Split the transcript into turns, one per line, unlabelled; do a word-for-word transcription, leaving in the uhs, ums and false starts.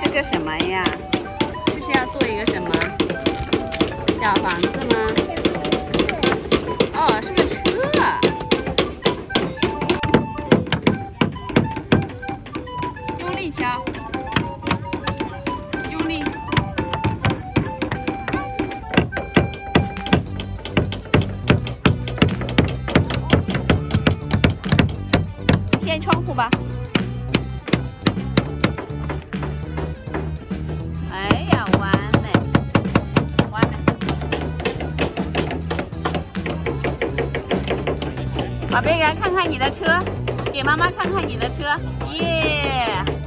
是个什么呀？这是要做一个什么？小房子吗？哦，是个车。用力敲，用力。掀窗户吧。哎呀，完美，完美！宝贝，来看看你的车，给妈妈看看你的车，耶！